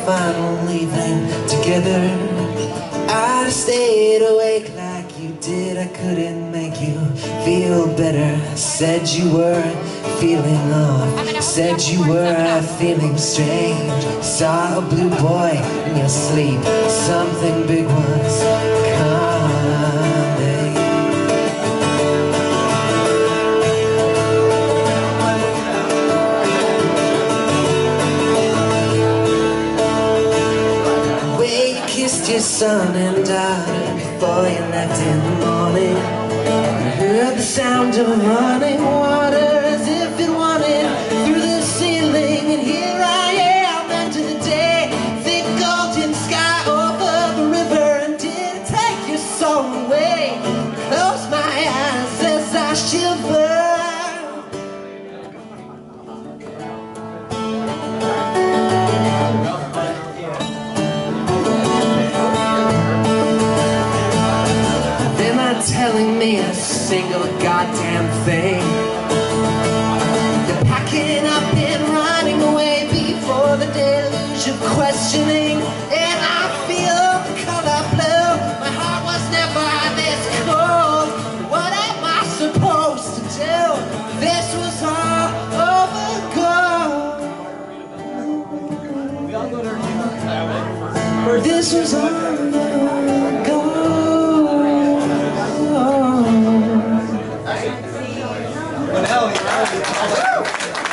final evening together. I'd have stayed awake like you did. I couldn't make you feel better. Said you were feeling off, said you were feeling strange. Saw a blue boy in your sleep. Something big was coming. Kissed your son and daughter before you left in the morning. I heard the sound of running water as if it wanted through the ceiling. And here I am, end of the day, thick golden sky over the river. And did it take your soul away? Close my eyes as I shiver. Telling me a single goddamn thing. You're packing up and running away before the deluge of questioning. And I feel the color blue. My heart was never this cold. What am I supposed to do? This was all over gold. This was all over gold. Hell,